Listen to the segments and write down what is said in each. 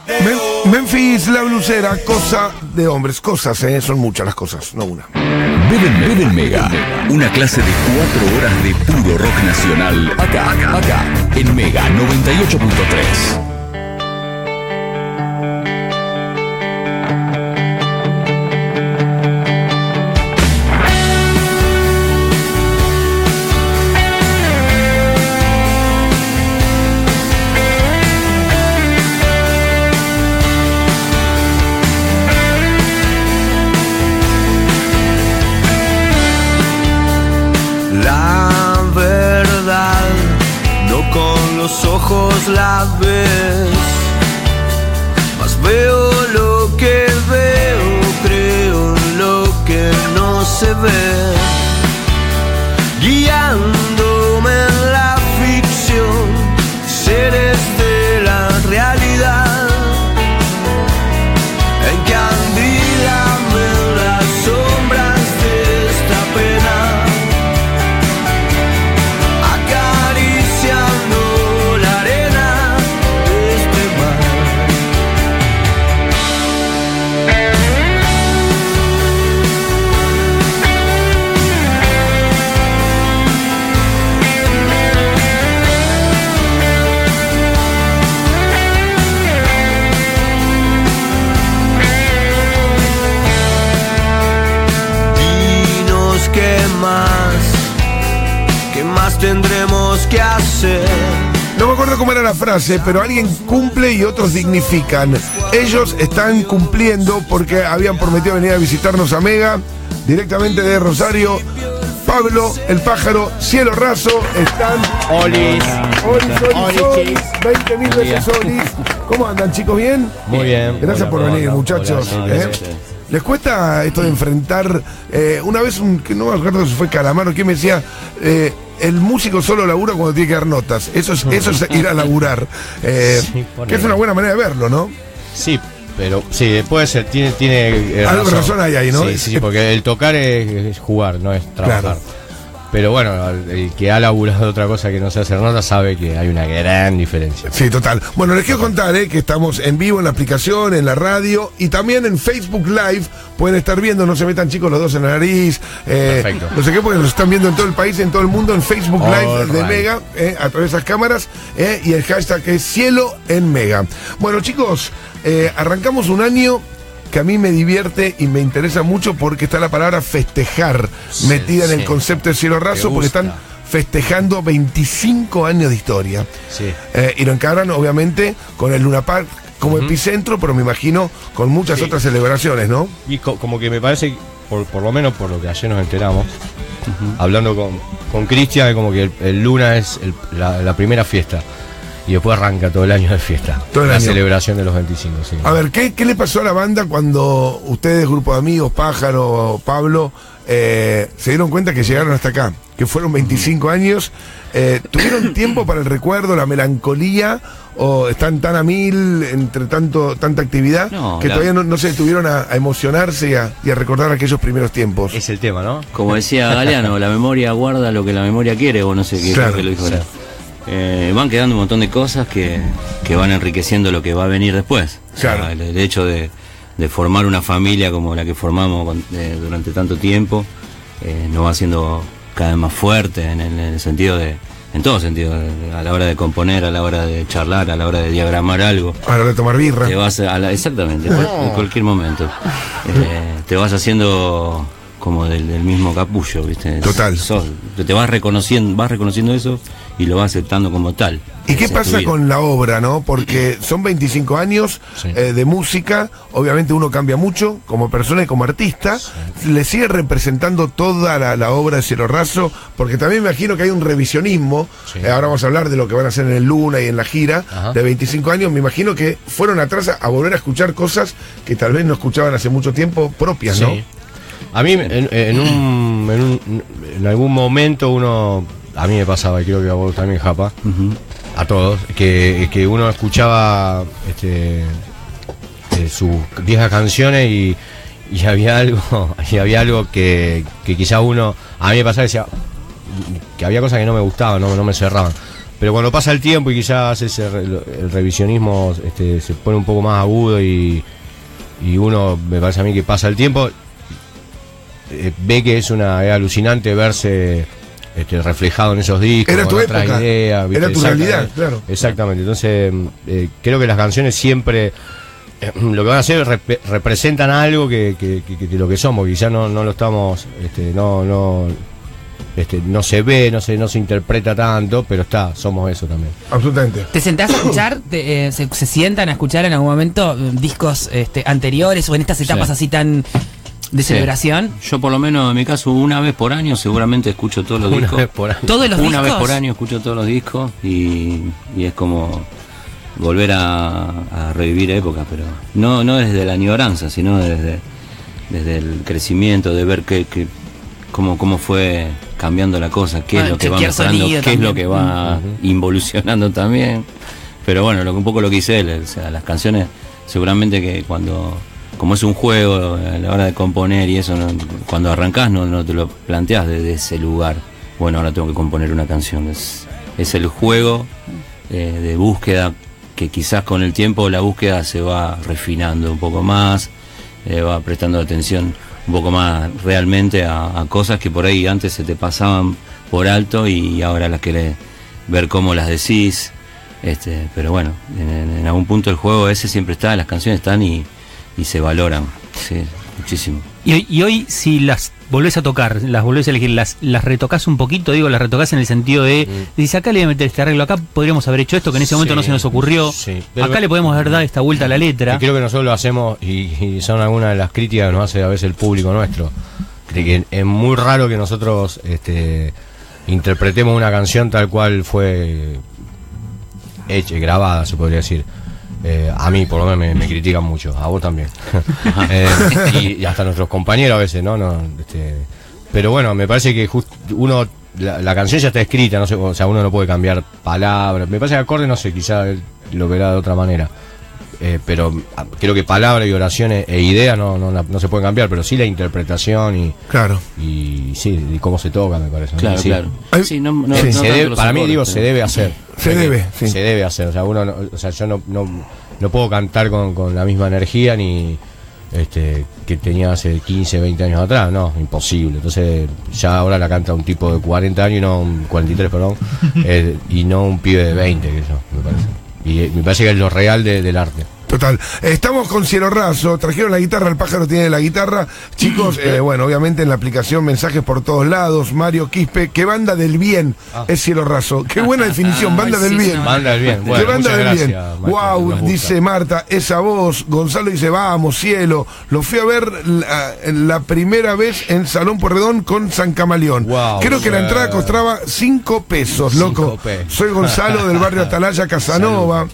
Memphis La Blusera, cosa de hombres. Cosas, son muchas las cosas, no una. Ven Mega, una clase de 4 horas de puro rock nacional. Acá, en Mega 98.3. Los ojos la ves, mas veo lo que veo, creo en lo que no se ve, guiándome en la ficción, seres de la realidad, en que andilan las sombras de esta pena. ¿Qué más tendremos que hacer? No me acuerdo cómo era la frase, pero alguien cumple y otros dignifican. Ellos están cumpliendo porque habían prometido venir a visitarnos a Mega, directamente de Rosario. Pablo, el pájaro, Cielo Raso, están... Olis. 20.000 veces Olis. ¿Cómo andan, chicos? ¿Bien? Muy bien. Gracias por venir, muchachos. ¿Les cuesta esto de enfrentar? Una vez, que no me acuerdo si fue Calamaro, que me decía, el músico solo labura cuando tiene que dar notas. Eso es ir a laburar. Sí, que es una buena manera de verlo, ¿no? Sí, pero sí, puede ser, tiene algo razón hay ahí, ¿no? Sí, porque el tocar es jugar, no es trabajar. Claro. Pero bueno, el que ha laburado otra cosa que no sé hacer nota sabe que hay una gran diferencia. Sí, total. Bueno, les quiero contar que estamos en vivo en la aplicación, en la radio y también en Facebook Live. Pueden estar viendo, no se metan chicos los dos en la nariz. Perfecto. No sé qué, porque nos están viendo en todo el país, en todo el mundo, en Facebook Live de Mega, a través de esas cámaras. Y el hashtag es Cielo en Mega. Bueno, chicos, arrancamos un año que a mí me divierte y me interesa mucho porque está la palabra festejar metida en el concepto de Cielo Raso, porque están festejando 25 años de historia. Sí. Y lo encaran obviamente con el Luna Park como epicentro, pero me imagino con muchas otras celebraciones, ¿no? Y como que me parece, por lo menos por lo que ayer nos enteramos, hablando con Cristian, como que el Luna es la primera fiesta. Y después arranca todo el año de fiesta. Todo el la año. Celebración de los 25, sí. A ver, ¿qué le pasó a la banda cuando ustedes, grupo de amigos, Pájaro, Pablo, se dieron cuenta que llegaron hasta acá? Que fueron 25 años. ¿Tuvieron tiempo para el recuerdo, la melancolía? ¿O están tan a mil entre tanta actividad que todavía no se detuvieron a emocionarse y a recordar aquellos primeros tiempos? Es el tema, ¿no? Como decía Galeano, la memoria guarda lo que la memoria quiere, o no sé qué, claro, que lo dijo. Sí. Van quedando un montón de cosas que van enriqueciendo lo que va a venir después. Claro. O sea, el hecho de formar una familia como la que formamos durante tanto tiempo nos va haciendo cada vez más fuerte en sentido en todo sentido, a la hora de componer, a la hora de charlar, a la hora de diagramar algo. A la hora de tomar birra. Exactamente, en cualquier momento. Te vas haciendo como del mismo capullo, ¿viste? Total. Te vas reconociendo eso y lo vas aceptando como tal. ¿Y qué pasa con la obra, no? Porque son 25 años de música, obviamente uno cambia mucho como persona y como artista. ¿Le sigue representando toda la obra de Cielo Raso? Porque también me imagino que hay un revisionismo. Ahora vamos a hablar de lo que van a hacer en el Luna y en la gira. Ajá. De 25 años. Me imagino que fueron atrás a volver a escuchar cosas que tal vez no escuchaban hace mucho tiempo propias, ¿no? A mí en algún momento a mí me pasaba, y creo que a vos también, Japa, a todos, que uno escuchaba sus viejas canciones y había algo que quizá a mí me pasaba, decía que había cosas que no me gustaban, no me cerraban. Pero cuando pasa el tiempo y quizás el revisionismo se pone un poco más agudo y uno, me parece a mí que pasa el tiempo, ve que es alucinante verse reflejado en esos discos. Era tu otra época, idea, ¿viste? era tu realidad, claro. Exactamente, entonces creo que las canciones siempre lo que van a hacer representan algo que lo que somos, quizás no lo estamos, no se ve, no se interpreta tanto, pero somos eso también. Absolutamente. ¿Te sentás a escuchar, se sientan a escuchar en algún momento discos anteriores o en estas etapas así tan de celebración? Yo por lo menos en mi caso una vez por año seguramente escucho todos los discos. Una vez por año. ¿Todos los discos? Una vez por año escucho todos los discos y es como volver a revivir épocas, pero no desde la añoranza, sino desde el crecimiento, de ver cómo fue cambiando la cosa, qué es lo que va mejorando, qué es lo que va involucionando también. Pero bueno, un poco lo que hice él, o sea, las canciones seguramente que como es un juego a la hora de componer y eso, cuando arrancás no te lo planteás desde ese lugar. Bueno, ahora tengo que componer una canción. Es el juego de búsqueda que quizás con el tiempo la búsqueda se va refinando un poco más, va prestando atención un poco más realmente a cosas que por ahí antes se te pasaban por alto y ahora las querés ver cómo las decís. Pero bueno, en algún punto el juego ese siempre está, las canciones están y se valoran, sí, muchísimo. Y hoy, si las volvés a tocar, las volvés a elegir, las retocás un poquito, las retocás en el sentido de dices, acá le voy a meter este arreglo, acá podríamos haber hecho esto que en ese momento no se nos ocurrió, acá le podemos haber dado esta vuelta a la letra. Y creo que nosotros lo hacemos y son algunas de las críticas que nos hace a veces el público nuestro, que es muy raro que nosotros interpretemos una canción tal cual fue hecha, grabada, se podría decir. A mí por lo menos me critican mucho, a vos también. Y hasta nuestros compañeros a veces, ¿no? Pero bueno, me parece que uno la canción ya está escrita, no sé, o sea, uno no puede cambiar palabras. Me parece que acorde, no sé, quizá lo verá de otra manera. Pero creo que palabras y oraciones e ideas no se pueden cambiar, pero sí la interpretación y sí, y cómo se toca, me parece. Claro, sí. claro. Sí, Para mí, digo, se debe hacer. Se debe hacer. O sea, yo no puedo cantar con la misma energía ni que tenía hace 15, 20 años atrás, no, imposible. Entonces, ya ahora la canta un tipo de 40 años, y no un 43, perdón, y no un pibe de 20, que eso, me parece. Y me parece que es lo real del arte. Total. Estamos con Cielo Raso, trajeron la guitarra, el pájaro tiene la guitarra. Chicos, bueno, obviamente en la aplicación mensajes por todos lados. Mario Quispe, ¿qué banda del bien es Cielo Raso? Qué buena definición, banda del bien. Banda del bien, bueno, ¿qué banda del bien? Wow, dice Marta, esa voz. Gonzalo dice, vamos, Cielo. Lo fui a ver la primera vez en Salón Porredón con San Camaleón. Wow, creo que la entrada costaba 5 pesos, loco. Soy Gonzalo del barrio Atalaya, Casanova.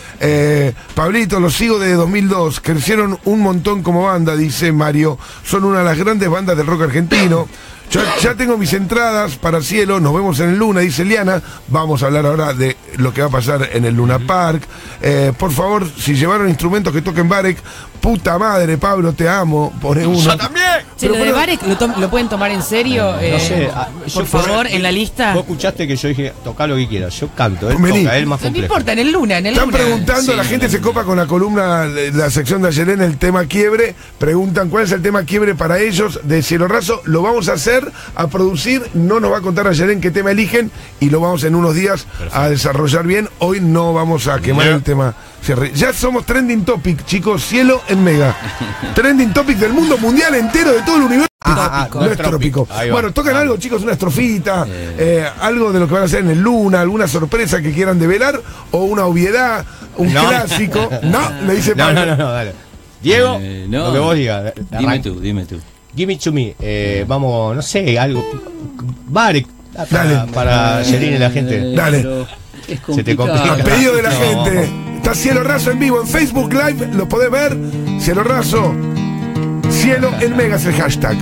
Pablito, los sigo de 2002, crecieron un montón como banda, dice Mario, son una de las grandes bandas del rock argentino. Ya tengo mis entradas para Cielo, nos vemos en el Luna, dice Liana. Vamos a hablar ahora de lo que va a pasar en el Luna Park. Por favor, si llevaron instrumentos que toquen Barek, puta madre, Pablo, te amo, pone uno. ¡Yo también! Che, lo de Barek, ¿lo pueden tomar en serio? No sé, por favor, en la lista. Vos escuchaste que yo dije, tocá lo que quieras, yo canto, él Vení. toca, él más No me complejo. importa, en el Luna. Están preguntando, la gente se copa con la columna de la sección de Ayelén, el tema quiebre. Preguntan cuál es el tema quiebre para ellos de Cielo Raso. Lo vamos a hacer, a producir. No nos va a contar Ayelén qué tema eligen y lo vamos en unos días a desarrollar bien. Hoy no vamos a quemar el tema cierre. Ya somos trending topic, chicos. Cielo en Mega. Trending topic del mundo mundial entero, de todo el universo. No es trópico. Bueno, tocan algo, chicos, una estrofita, algo de lo que van a hacer en el Luna, alguna sorpresa que quieran develar, o una obviedad, un clásico. No, le dice Pablo. No, dale. Diego, lo que vos digas. Dime tú. Give it to me. Vamos, no sé, algo. Barek, para Ayelén y la gente. Dale. Se te complica. A pedido de la gente. Está Cielo Raso en vivo en Facebook Live, lo podés ver. Cielo Raso. Cielo en Mega es el hashtag.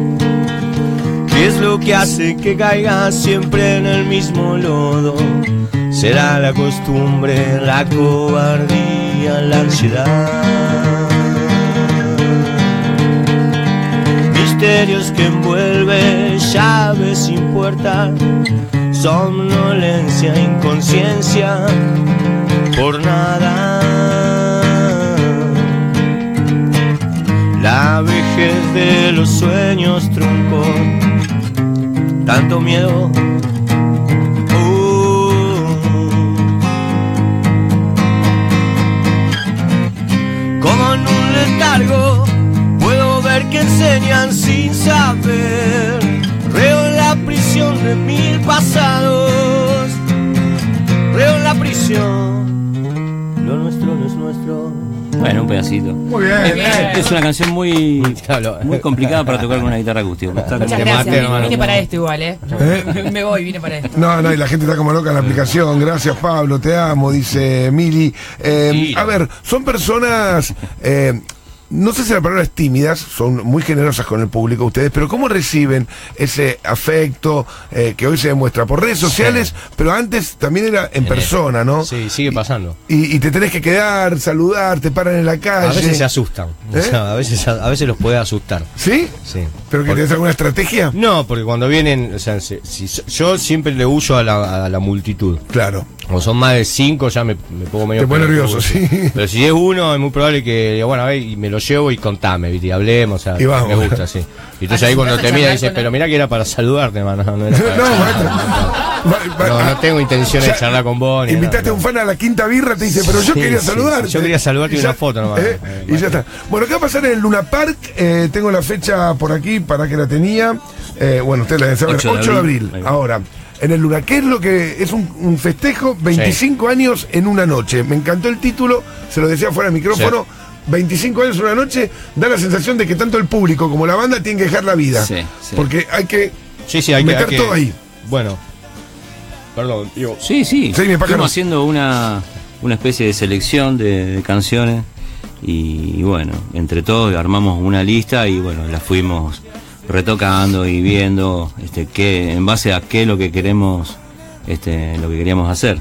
¿Qué es lo que hace que caiga siempre en el mismo lodo? Será la costumbre, la cobardía, la ansiedad. Misterios que envuelven, llaves sin puerta, somnolencia, inconsciencia, por nada. La vejez de los sueños truncó, tanto miedo. Como en un letargo puedo ver que enseñan sin saber. Reo en la prisión de 1000 pasados. Reo en la prisión. Lo nuestro no es nuestro. Bueno, un pedacito. Muy bien. Es una canción muy complicada para tocar con una guitarra acústica. Muchas gracias. Vine para esto igual, Me voy, vine para esto. No, y la gente está como loca en la aplicación. Gracias, Pablo, te amo, dice Mili. A ver, son personas... no sé si la palabra es tímidas, son muy generosas con el público ustedes, pero ¿cómo reciben ese afecto que hoy se demuestra por redes sociales, pero antes también era en persona, ¿no? Sí, sigue pasando. Y te tenés que quedar, saludar, te paran en la calle. A veces se asustan, o sea, a veces los puede asustar. ¿Sí? Sí. ¿Pero que tenés alguna estrategia? No, porque cuando vienen, o sea, yo siempre le huyo a la multitud. Claro. Como son más de 5, ya me pongo medio... Te pone nervioso, sí. Pero si es uno, es muy probable que, bueno, a ver, y me lo llevo y contame, ¿viste? Y hablemos, o sea, y vamos. Me gusta, sí. Y entonces ahí cuando te mira dices, pero mirá que era para saludarte, hermano. No era para no tengo intención de charlar con vos. Invitaste a un fan a la quinta birra, te dice, pero yo quería saludarte. Yo quería saludarte y una foto nomás. Y ya está. Bueno, ¿qué va a pasar en el Luna Park? Tengo la fecha por aquí, para que la tenía. Bueno, usted la debe saber. 8 de abril. Ahora. En el Luna, ¿qué es lo que es un festejo? 25 años en una noche. Me encantó el título, se lo decía fuera del micrófono. Sí. 25 años en una noche, da la sensación de que tanto el público como la banda tienen que dejar la vida. Sí. Porque hay que meter todo ahí. Bueno, perdón, digo. Sí. Estamos haciendo una especie de selección de canciones y bueno, entre todos armamos una lista y bueno, la fuimos retocando y viendo qué, en base a qué lo que queremos, lo que queríamos hacer.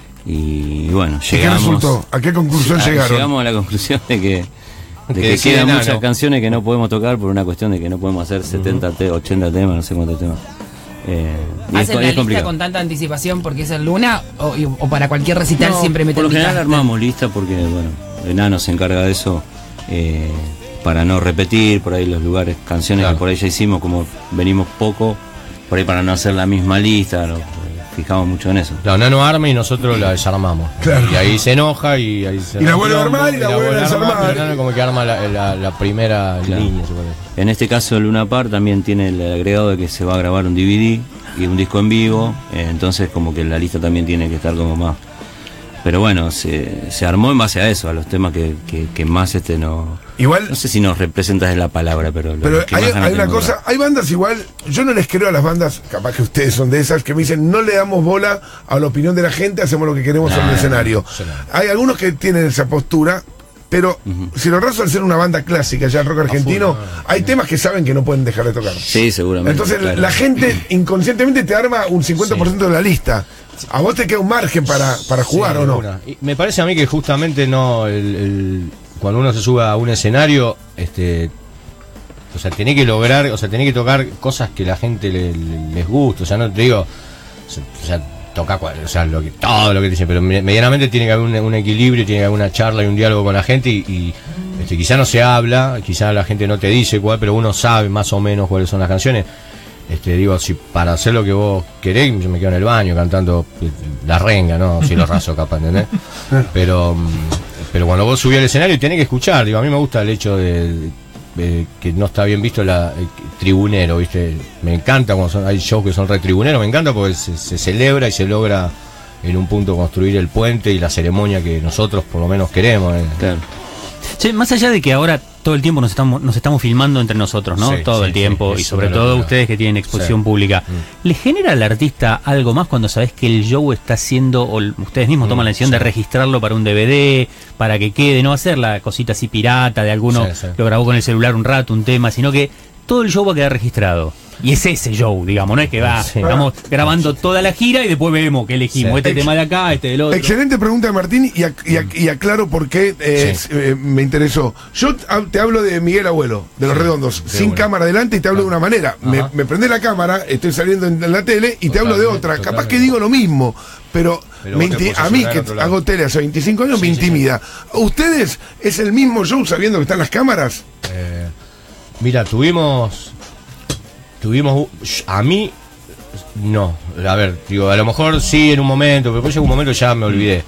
Y bueno, llegamos. ¿Qué resultó? ¿A qué conclusión llegaron? Llegamos a la conclusión de que quedan muchas canciones que no podemos tocar por una cuestión de que no podemos hacer 70, 80 temas, no sé cuántos temas. ¿Hacen la lista con tanta anticipación porque es el Luna o para cualquier recital siempre meten por lo general lista? Armamos lista porque bueno, Enano se encarga de eso, para no repetir por ahí los lugares, canciones que por ahí ya hicimos, como venimos poco, por ahí para no hacer la misma lista, fijamos mucho en eso. La Nano arma y nosotros la desarmamos. Claro. Y ahí se enoja y ahí se... Y la vuelve a armar y la vuelve a desarmar. Nano como que arma la primera línea. En este caso el Luna Park también tiene el agregado de que se va a grabar un DVD y un disco en vivo, entonces como que la lista también tiene que estar como más... Pero bueno, se armó en base a eso, a los temas que más igual, no sé si nos representas la palabra, pero hay una cosa, hay bandas igual, yo no les creo a las bandas, capaz que ustedes son de esas, que me dicen, no le damos bola a la opinión de la gente, hacemos lo que queremos en el escenario. Hay algunos que tienen esa postura, pero si lo raso al ser una banda clásica, ya el rock argentino, hay temas que saben que no pueden dejar de tocar. Sí, seguramente. Entonces la gente inconscientemente te arma un 50% de la lista. ¿A vos te queda un margen para jugar o no? Y me parece a mí que justamente no cuando uno se sube a un escenario, o sea, tiene que lograr, o sea, tiene que tocar cosas que la gente les gusta, o sea, no te digo, o sea, toca todo lo que te dicen, pero medianamente tiene que haber un equilibrio, tiene que haber una charla y un diálogo con la gente y quizá no se habla, quizá la gente no te dice cuál, pero uno sabe más o menos cuáles son las canciones. Digo, si para hacer lo que vos querés, yo me quedo en el baño cantando la renga, ¿no? Si lo raso capaz, ¿entendés? Pero cuando vos subís al escenario tenés que escuchar, digo, a mí me gusta el hecho de que no está bien visto el tribunero, ¿viste? Me encanta cuando hay shows que son retribuneros, me encanta porque se celebra y se logra en un punto construir el puente y la ceremonia que nosotros por lo menos queremos. Claro. Sí, más allá de que ahora todo el tiempo nos estamos filmando entre nosotros, ¿no? Sí, todo el tiempo, y sobre todo ustedes que tienen exposición pública. ¿Le genera al artista algo más cuando sabés que el show está haciendo, o ustedes mismos toman la decisión de registrarlo para un DVD, para que quede, no hacer la cosita así pirata de alguno lo grabó con el celular un rato, un tema, sino que todo el show va a quedar registrado? Y es ese show, digamos, no es que estamos grabando toda la gira y después vemos que elegimos este tema de acá, este del otro. Excelente pregunta de Martín y aclaro por qué me interesó. Yo te hablo de Miguel Abuelo, de Los Redondos, sin cámara adelante, y te hablo de una manera. Me prende la cámara, estoy saliendo en la tele y te hablo de otra. Capaz que digo lo mismo, pero a mí que hago tele hace 25 años me intimida. ¿Ustedes es el mismo show sabiendo que están las cámaras? Mira, tuvimos a mí no, a ver, digo, a lo mejor sí en un momento, pero después llegó un momento ya me olvidé.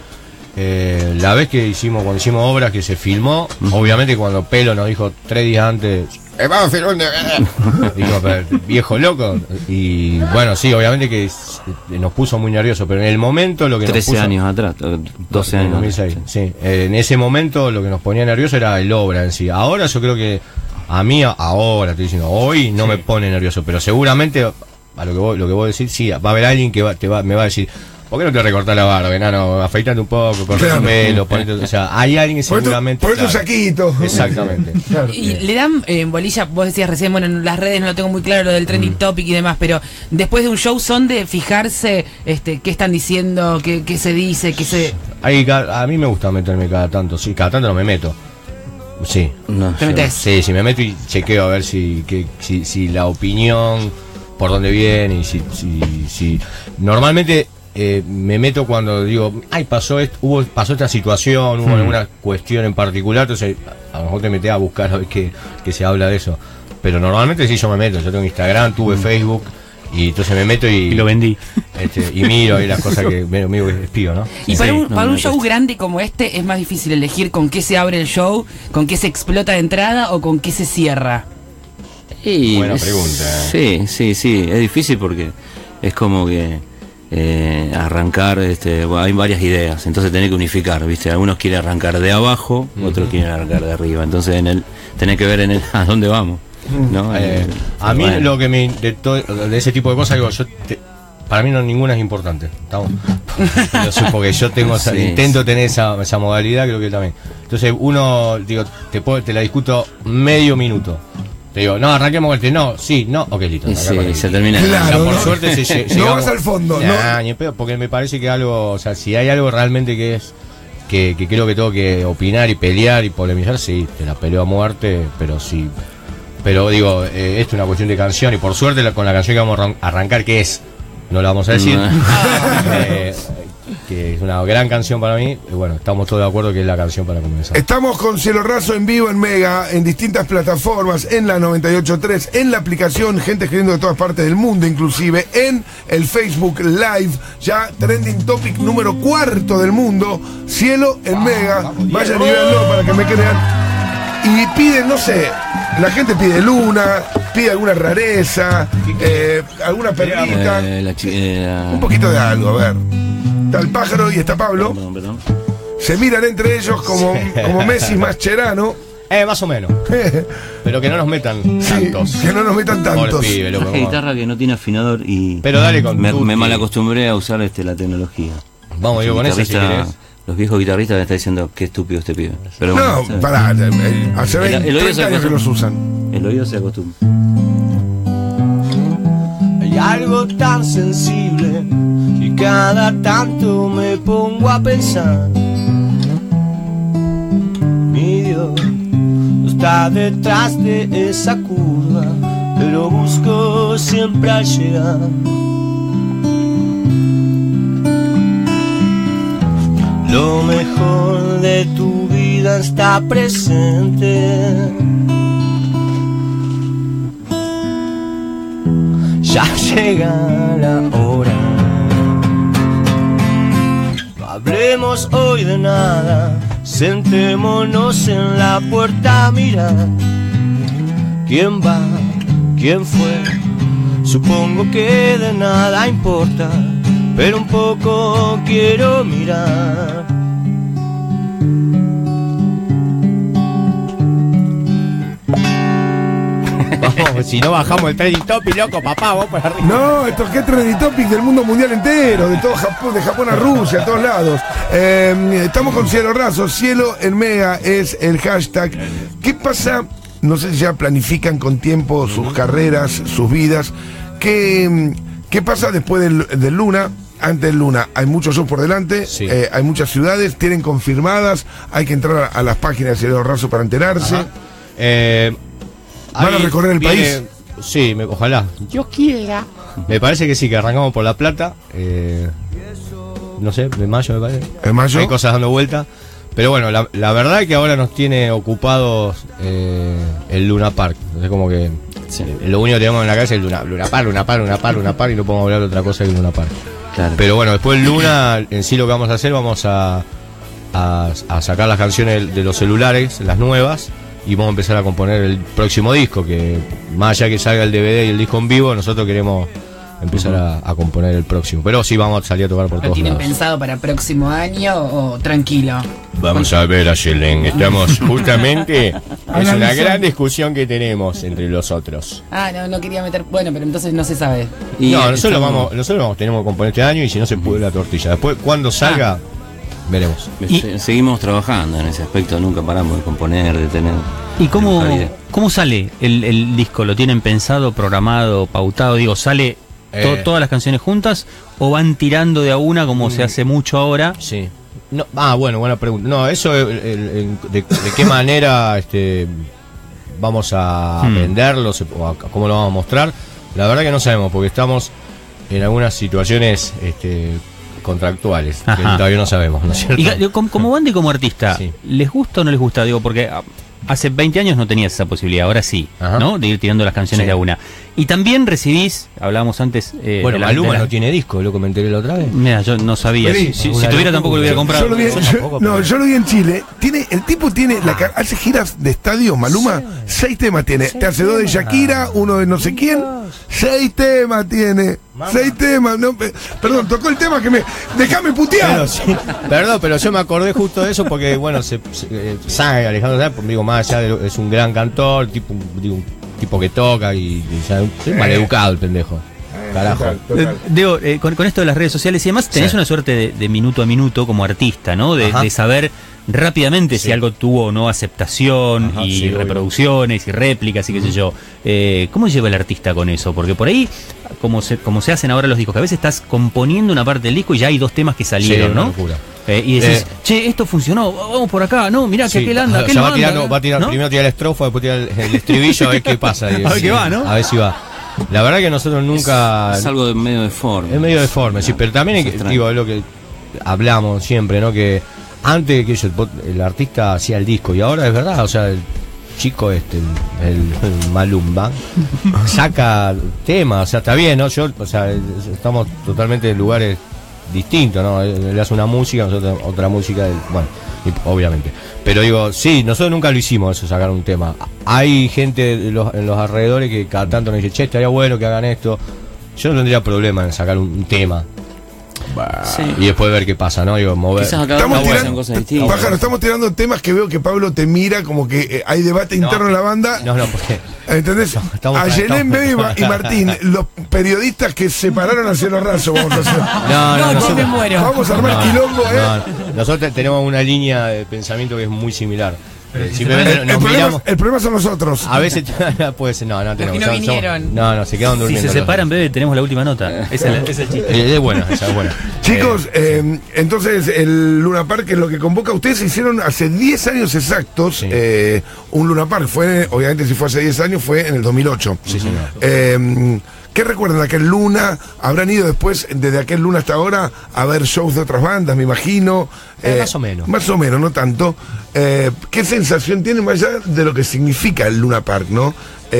La vez que cuando hicimos obras que se filmó, obviamente cuando Pelo nos dijo 3 días antes, vamos a filmar, digo, viejo loco, y bueno, sí, obviamente que nos puso muy nerviosos, pero en el momento lo que 13 nos puso, años atrás, 12 años 2006, atrás. Sí, en ese momento lo que nos ponía nervioso era el obra en sí. Ahora yo creo que a mí ahora estoy diciendo, hoy no me pone nervioso, pero seguramente a lo que vos decís, sí, va a haber alguien que me va a decir, ¿por qué no te recortás la barba, enano? Afeitate un poco, cortate el pelo, ponete, o sea, hay alguien que seguramente... Por tu saquito. Exactamente. Y le dan bolilla, vos decías recién, bueno, en las redes no lo tengo muy claro, lo del trending topic y demás, pero después de un show son de fijarse qué están diciendo, qué se dice, qué se... A mí me gusta meterme cada tanto, sí, cada tanto no me meto. Sí. ¿Te metes? Sí, me meto y chequeo a ver si la opinión, por dónde viene, y si normalmente me meto cuando digo, pasó esta situación, hubo alguna cuestión en particular, entonces a lo mejor te metes a buscar a ver qué se habla de eso. Pero normalmente sí yo me meto, yo tengo Instagram, tuve Facebook, y entonces me meto y lo vendí. Y miro ahí las cosas que medio espío, ¿no? Y para un show grande como este es más difícil elegir con qué se abre el show, con qué se explota de entrada o con qué se cierra. Buena pregunta. Sí, es difícil porque es como que arrancar, hay varias ideas, entonces tenés que unificar, ¿viste? Algunos quieren arrancar de abajo, otros quieren arrancar de arriba, entonces tenés que ver a dónde vamos, ¿no? A mí lo que de ese tipo de cosas, digo, para mí ninguna es importante, ¿estamos? Porque yo tengo intento tener esa modalidad, creo que también. Entonces uno, digo, te la discuto medio minuto. Te digo, no, arranquemos el no, sí, no, ok, listo. Sí, se termina. Claro, por suerte no vas al fondo, ni pedo, porque me parece que algo, o sea, si hay algo realmente que es que creo que tengo que opinar y pelear y polemizar, sí, te la peleo a muerte, pero sí. Pero digo, esto es una cuestión de canción, y por suerte con la canción que vamos a arrancar, que es, no la vamos a decir, que es una gran canción para mí, y bueno, estamos todos de acuerdo que es la canción para comenzar. Estamos con Cielo Raso en vivo en Mega, en distintas plataformas, en la 98.3, en la aplicación, gente escribiendo de todas partes del mundo, inclusive en el Facebook Live, ya trending topic número 4 del mundo, Cielo en Mega, vayan y véanlo para que me crean. Y piden, no sé, la gente pide luna, pide alguna rareza, alguna perlita, un poquito de algo, a ver. Está el pájaro y está Pablo. Perdón. Se miran entre ellos como Messi más Cherano. Más o menos. Pero que no nos metan tantos. Que no nos metan tantos. Pibe, loco, una guitarra que no tiene afinador y pero dale con me malacostumbré a usar la tecnología. Vamos, yo con eso si querés. Los viejos guitarristas me están diciendo qué estúpido este pibe. Pero no, bueno, pará, hace 30 años que los usan. El oído se acostumbra. Hay algo tan sensible y cada tanto me pongo a pensar. Mi Dios no está detrás de esa curva, pero busco siempre al llegar. Lo mejor de tu vida está presente. Ya llega la hora. No hablemos hoy de nada, sentémonos en la puerta a mirar. ¿Quién va? ¿Quién fue? Supongo que de nada importa, pero un poco quiero mirar. Vamos, si no bajamos el trending topic, loco, papá, vos por arriba. No, esto es trending topic del mundo mundial entero, de todo Japón, de Japón a Rusia, a todos lados. Estamos con Cielo Raso, Cielo en Mega es el hashtag. ¿Qué pasa no sé si ya planifican con tiempo sus carreras, sus vidas. ¿Qué pasa después del Luna? Antes del Luna hay muchos shows por delante, Sí. Hay muchas ciudades, tienen confirmadas, hay que entrar a las páginas de Cielo Raso para enterarse. ¿Van a Ahí recorrer el país? Sí, ojalá. Dios quiera. Me parece que sí, que arrancamos por La Plata. No sé, de mayo me parece. En mayo. Hay cosas dando vuelta. Pero bueno, la verdad es que ahora nos tiene ocupados el Luna Park. Es como que lo único que tenemos en la cabeza es el Luna Park y no podemos hablar de otra cosa que el Luna Park. Claro. Pero bueno, después el Luna, en sí lo que vamos a hacer, vamos a sacar las canciones de los celulares, las nuevas, y vamos a empezar a componer el próximo disco, que más allá que salga el DVD y el disco en vivo, nosotros queremos empezar a componer el próximo. Pero sí vamos a salir a tocar por ¿Lo todos tienen lados. pensado para próximo año o tranquilo? Vamos a ver, Ayelen, estamos justamente, es una gran discusión que tenemos entre los otros. No quería meter. Bueno, pero entonces no se sabe. Y No, nosotros estamos- tenemos que componer este año y si no se puede la tortilla. Después, cuando salga, veremos. Seguimos trabajando en ese aspecto, nunca paramos de componer, de tener. ¿Y cómo, de buscar cómo sale el disco? ¿Lo tienen pensado, programado, pautado? Digo, ¿sale todas las canciones juntas o van tirando de a una como se hace mucho ahora? Sí. No, bueno, buena pregunta. No, eso de qué manera vamos a venderlo o cómo lo vamos a mostrar. La verdad que no sabemos porque estamos en algunas situaciones contractuales que Ajá. todavía no sabemos, ¿no es cierto? Y digo, como banda y como artista, Sí. ¿les gusta o no les gusta? Digo, porque hace 20 años no tenías esa posibilidad, ahora sí, Ajá. ¿no? De ir tirando las canciones Sí. de a una. Y también recibís, hablábamos antes... Bueno, de Maluma de no tiene disco, lo comenté la otra vez. Mira, yo no sabía. Vení, Si una tuviera tampoco lo hubiera locura. comprado. Yo lo vi, Yo tampoco, pero- yo lo vi en Chile. El tipo tiene hace giras de estadio, Maluma, 6 temas tiene. Te hace 2 de Shakira, uno de no sé quién. 6 temas tiene. 6 temas. No, perdón, tocó el tema que me. ¡Déjame putear! Pero, sí, perdón, pero yo me acordé justo de eso porque, bueno, sabe, Alejandro Sanz, digo, más allá es un gran cantor, un tipo que toca y es maleducado el pendejo. Carajo. Digo, con esto de las redes sociales y demás, tenés Sí. una suerte de minuto a minuto como artista, ¿no? Ajá. De saber rápidamente Sí. si algo tuvo o no aceptación Ajá, y sí, obvio. reproducciones y réplicas y qué sé yo. ¿Cómo lleva el artista con eso? Porque por ahí, como se hacen ahora los discos, que a veces estás componiendo una parte del disco y ya hay 2 temas que salieron, Sí, una ¿no? locura. Y decís, che, esto funcionó, vamos por acá, no, mirá, que Sí, aquel anda, o aquel sea, no va a tirar, anda, va a tirar ¿no? primero tira la estrofa, después tira el estribillo a ver qué pasa. A ver qué va, ¿no? A ver si va. La verdad que nosotros nunca. Es algo de medio deforme. Es medio deforme, sí, pero también hay que, extraño. digo, es lo que hablamos siempre, ¿no? Que antes que el artista hacía el disco y ahora es verdad, o sea, el chico el Malumba saca temas, o sea, está bien, ¿no? O sea, estamos totalmente en lugares distintos, ¿no? Él hace una música, nosotros otra música, bueno, obviamente. Pero digo, sí, nosotros nunca lo hicimos eso, sacar un tema. Hay gente en los alrededores que cada tanto nos dice, che, estaría bueno que hagan esto. Yo no tendría problema en sacar un tema. Sí. Y después ver qué pasa, ¿no? Digo, mover. Quizás acá Estamos hacen tirando, cosas distintas. Pájaro, estamos tirando temas que veo que Pablo te mira como que hay debate interno en la banda. No, porque. ¿Entendés? Estamos- Ayelen, Bebe y Martín, los periodistas que separaron a Cielo Raso, vamos a hacer. No, yo me muero. Vamos a armar quilombo, no. Nosotros tenemos una línea de pensamiento que es muy similar. Simplemente nos miramos. El problema son nosotros. A veces puede ser, no tenemos. no vinieron. No, se quedan Si durmiendo. se separan, bebé, tenemos la última nota. Ese es el chiste. Es buena, esa es buena. Chicos, entonces el Luna Park es lo que convoca. Ustedes hicieron hace 10 años exactos Sí. un Luna Park. Obviamente, si fue hace 10 años, fue en el 2008. Sí, señor. ¿Qué recuerdan de aquel Luna? ¿Habrán ido después, desde aquel Luna hasta ahora, a ver shows de otras bandas, me imagino? Más o menos. Más o menos, no tanto. ¿Qué sensación tienen más allá de lo que significa el Luna Park, no?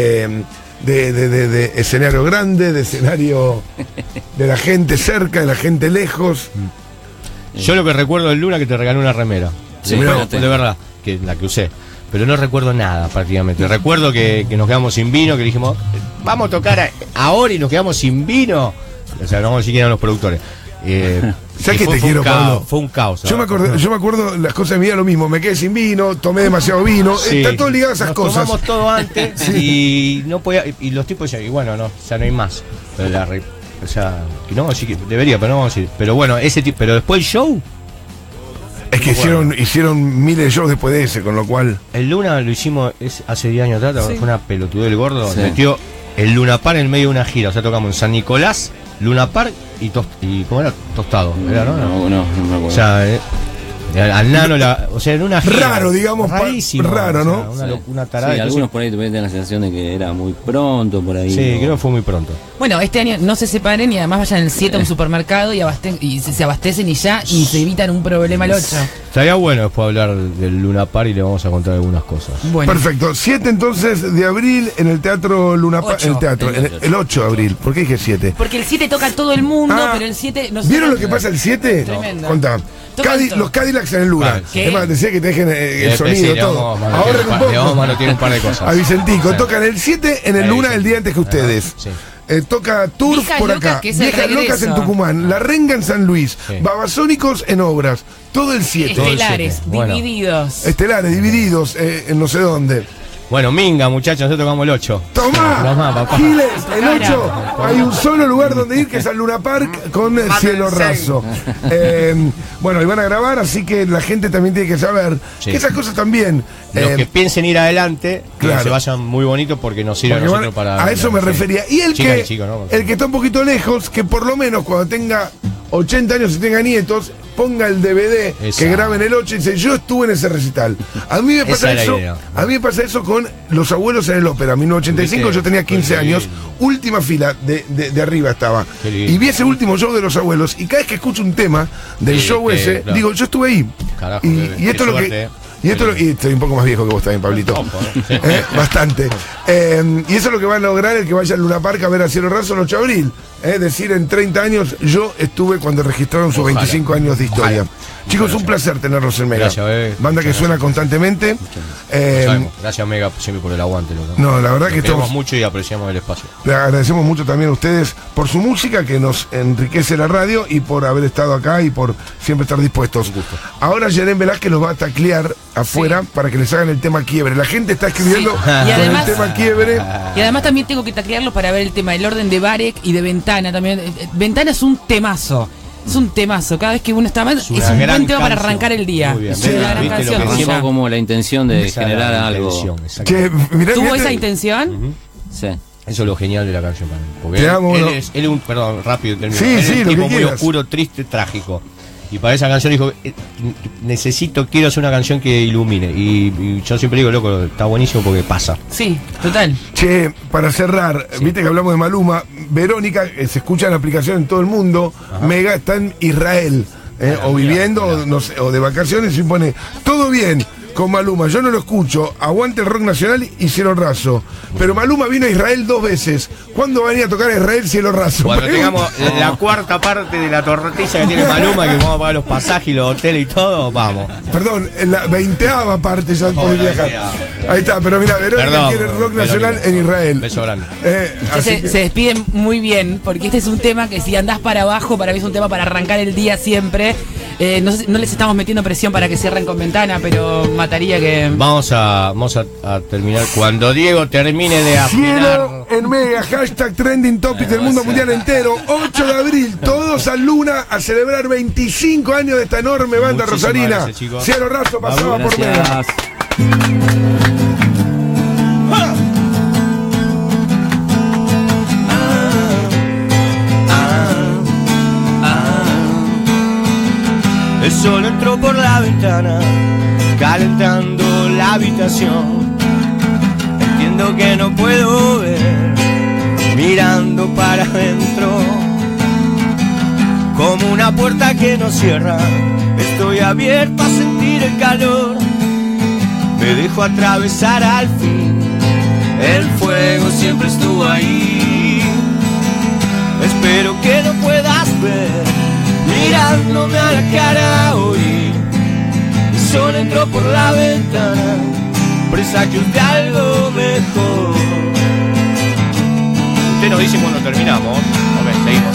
De escenario grande, de escenario de la gente cerca, de la gente lejos. Yo lo que recuerdo del Luna que te regaló una remera. Sí, de, fíjate. de verdad, que la que usé. Pero no recuerdo nada prácticamente. Recuerdo que nos quedamos sin vino, que dijimos, vamos a tocar ahora y nos quedamos sin vino. O sea, no vamos a decir que eran los productores. ¿Sabes qué fue te quiero, un caos, Pablo? Fue un caos. Yo me acuerdo las cosas de mi vida lo mismo. Me quedé sin vino, tomé demasiado vino. Sí. Está todo ligado a esas Nos cosas. tomamos todo antes y no podía, y los tipos decían, y bueno, no, ya no hay más. Pero o sea, que no vamos a decir que debería, pero no vamos a decir. Pero bueno, pero después el show. Es que hicieron miles de shows después de ese, con lo cual... El Luna lo hicimos hace 10 años atrás, Sí. fue una pelotudez del gordo. Sí. Metió el Luna Park en medio de una gira. O sea, tocamos en San Nicolás, Luna Park y ¿cómo era? Tostado. ¿Era, no? No me acuerdo. O sea, al nano, o sea, en una gira. Raro, digamos, Rarísimo. raro, ¿no? O sea, Sí. una tarada. Sí, que algunos por ahí te tienen la sensación de que era muy pronto por ahí. Sí, ¿no? creo que fue muy pronto. Bueno, este año no se separen y además vayan el 7 a un supermercado y se abastecen y se evitan un problema al 8. Estaría bueno después hablar del Luna Park y le vamos a contar algunas cosas. Bueno, Perfecto. 7 entonces de abril en el Teatro Luna Park. Ocho. El 8 de abril. ¿Por qué dije 7? porque el 7 toca a todo el mundo, pero el 7 no ¿Vieron lo que pasa el 7? Tremendo. Contá. Tocan todo. Los Cadillacs en el Luna. Claro. ¿Qué? Es más, decía que te dejen el Después sonido, sí, todo. Le vamos Ahorren un poco. manotear un par de cosas. A Vicentico. Sí. Tocan el 7 en el Ahí, Luna sí. el día antes que ustedes. Sí. Toca Turf Viejas por Locas, acá. que es el Viejas Locas regreso. en Tucumán. La Renga en San Luis. Sí. Babasónicos en Obras. Todo el 7. Estelares, siete. Bueno. divididos. Estelares, divididos en no sé dónde. Bueno, Minga, muchachos, nosotros tocamos el 8. ¡Tomá! Tomá, papá. Giles, el 8. Hay un solo lugar donde ir que es al Luna Park con cielo raso. Bueno, y van a grabar, así que la gente también tiene que saber Sí. que esas cosas también. Los que piensen ir adelante, que claro. se vayan muy bonitos porque nos sirve a porque nosotros van- para... a eso me sí. refería. Y el Chicas que, y chicos, ¿no? el que está un poquito lejos, que por lo menos cuando tenga 80 años y tenga nietos, ponga el DVD que Exacto. graben el 8 y dice, yo estuve en ese recital. A mí me pasa Esa es la eso. idea. A mí me pasa eso con Los Abuelos en el Ópera. En 1985 ¿Viste? yo tenía 15 Qué años, lindo. última fila de arriba estaba. Qué lindo. Y vi ese último show de Los Abuelos y cada vez que escucho un tema del Sí, show ese, claro. digo, yo estuve ahí. Carajo, y, qué y esto es lo suerte, que... ¿eh? Y estoy un poco más viejo que vos también, Pablito. Un poco, ¿no? Sí. Bastante. Y eso es lo que va a lograr el que vaya al Luna Park a ver a Cielo Raso el 8 de abril. Es decir, en 30 años yo estuve cuando registraron sus Ojalá. 25 años de historia. Ojalá. Chicos, un placer tenerlos en Mega. Gracias, bebé. Banda que Muchas suena gracias. constantemente. Sabemos. Gracias, Mega, siempre por el aguante, loco. No, la verdad Los que queremos estamos... mucho y apreciamos el espacio. Le agradecemos mucho también a ustedes por su música que nos enriquece la radio y por haber estado acá y por siempre estar dispuestos. Un gusto. Ahora Yeren Velázquez los va a taclear afuera para que les hagan el tema Quiebre. La gente está escribiendo Sí. con Y además- el tema Quiebre. Y además también tengo que taclearlo para ver el tema del orden de Barek y de Ventana también. Ventana es un temazo. Es un temazo. Cada vez que uno está mal, es una un gran buen tema para canción. arrancar el día. Muy bien. Es una Sí, gran ¿viste lo canción. que Arrancó tuya. como la intención de Esa era generar la algo. intención, exactamente. Che, mirá, ¿Tuvo mirá, esa intención? Ujú. Sí. Eso es lo genial de la canción para mí. Porque Te él, amo, él ¿no? es un, perdón, rápido termino. Sí, Él es sí, un lo que tipo muy quieras. oscuro, triste, trágico. Y para esa canción dijo, quiero hacer una canción que ilumine. Y yo siempre digo, loco, está buenísimo porque pasa. Sí, total. Che, para cerrar, viste que hablamos de Maluma, Verónica, se escucha en la aplicación en todo el mundo, Mega está en Israel, o viviendo, mirá. O, no sé, o de vacaciones y pone, todo bien con Maluma, yo no lo escucho, aguante el rock nacional y Cielo Raso. Pero Maluma vino a Israel 2 veces. ¿Cuándo va a venir a tocar a Israel Cielo Raso? Cuando tengamos la cuarta parte de la tortilla que tiene Maluma, que vamos a pagar los pasajes y los hoteles y todo, vamos. Perdón, en la 20ª parte ya podés la viajar. 20ª. Ahí está, pero mira, Verónica Perdón, quiere rock Verónica. nacional en Israel. Beso grande. Así que- Se despiden muy bien, porque este es un tema que si andás para abajo, para mí es un tema para arrancar el día siempre. No les estamos metiendo presión para que cierren con Ventana, pero mataría que... Vamos a terminar. Cuando Diego termine de afinar. Cielo en Mega, hashtag trending topic del mundo mundial entero. 8 de abril, todos al Luna a celebrar 25 años de esta enorme banda Muchísimas rosarina. gracias, chicos. Cielo Raso pasaba por Mega. Gracias. El sol entró por la ventana, calentando la habitación. Entiendo que no puedo ver, mirando para adentro, como una puerta que no cierra. Estoy abierto a sentir el calor, me dejo atravesar al fin. El fuego siempre estuvo ahí. Espero que lo puedas ver, mirándome a la cara hoy. El sol entró por la ventana, presagios de algo mejor. Usted nos dice cuando terminamos. Ok, seguimos.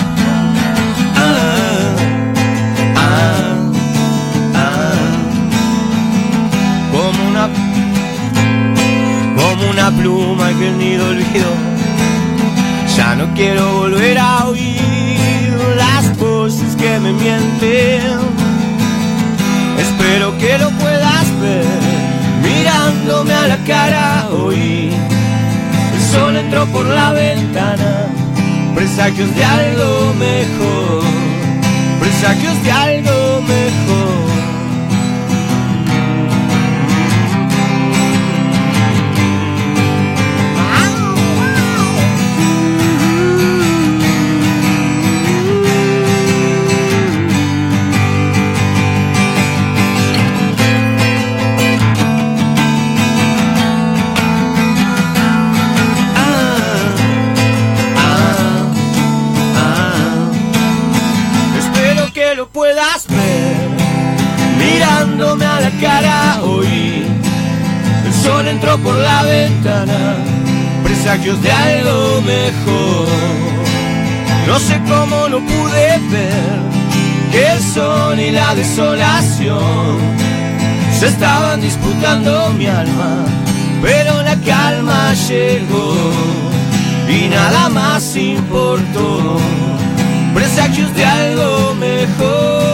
Como una pluma que el nido olvidó. Ya no quiero volver a oír las voces que me mienten. Espero Espero que lo puedas ver mirándome a la cara hoy. El sol entró por la ventana, presagios de algo mejor, presagios de algo mejor. Lo puedas ver mirándome a la cara hoy. El sol entró por la ventana, presagios de algo mejor. No sé cómo no pude ver que el sol y la desolación se estaban disputando mi alma, pero la calma llegó y nada más importó. Presagios de algo mejor.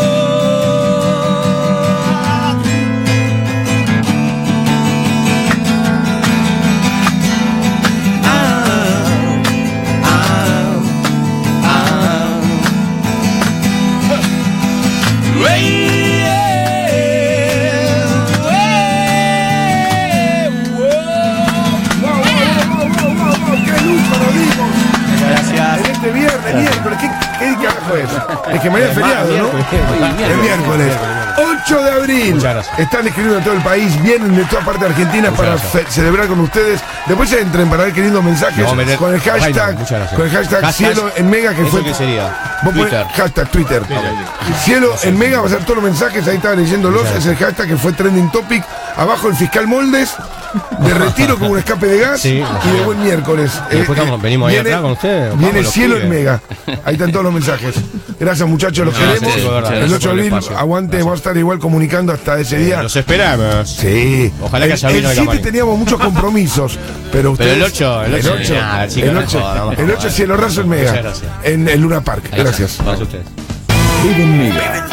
Miércoles, ¿qué carajo es? Es que mañana es feriado, ¿no? Es miércoles. 8 de abril. Están escribiendo en todo el país, vienen de toda parte de Argentina para celebrar con ustedes. Después entren para ver qué lindos mensajes con el hashtag Cielo en Mega, que fue. ¿Qué sería? Vos Twitter. Hashtag Twitter. Cielo en Mega, va a ser todos los mensajes, ahí estaba leyéndolos. Es el hashtag que fue trending topic. Abajo el fiscal Moldes, de retiro con un escape de gas, y de buen miércoles. Después venimos ahí atrás con ustedes. Viene Cielo en Mega. Ahí están todos los mensajes. Gracias, muchachos, los queremos. El 8 de abril, aguante, vamos a estar igual comunicando hasta ese día. Los esperamos. Sí. Ojalá que haya vino el 7 teníamos muchos compromisos, pero ustedes. Pero el 8 Cielo Raso en Mega. En el Luna Park. Gracias. Gracias a ustedes. Vive en Mega.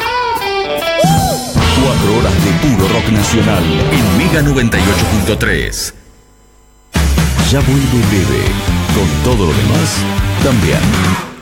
4 horas de puro rock nacional en Mega 98.3. Ya vuelve Bebe, con todo lo demás también.